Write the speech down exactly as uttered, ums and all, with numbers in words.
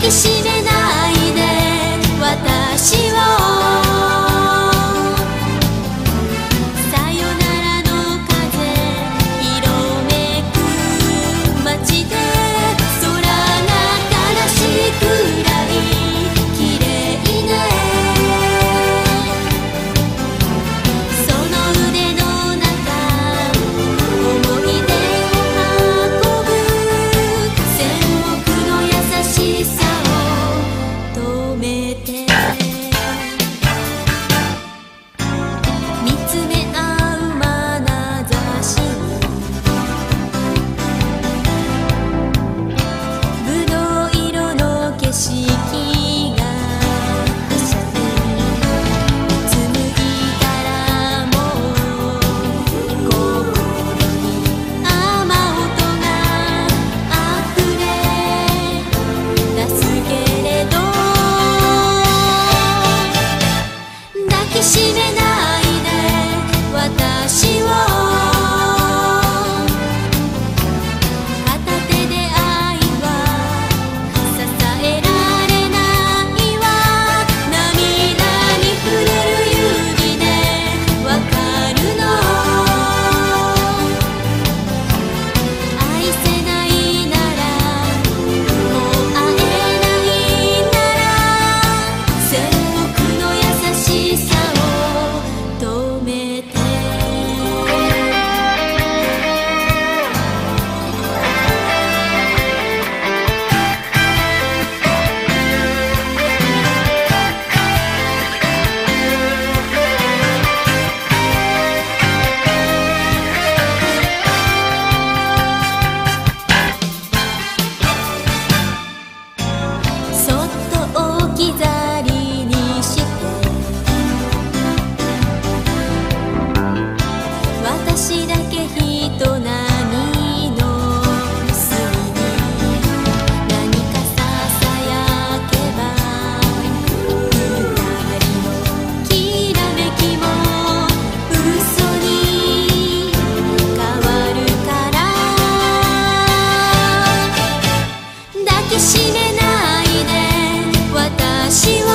きしめないで私をさよならの風色めく街で空が悲しいくらい綺麗ねその腕の中思い出を運ぶ千億の優しさを止めて見つめ合う眼差しぶどう色の景色がはしゃぐうつむいたらもう心に雨音が溢れ出すけれど抱きしめないで私を片手で愛は支えられないわ涙に触れる指でわかるの愛せないならもう会えないなら千億の優しさを止めてそっと置き去りにして私だけ人波の隅に何かささやけば二人のきらめきも嘘に変わるから抱きしめないで私を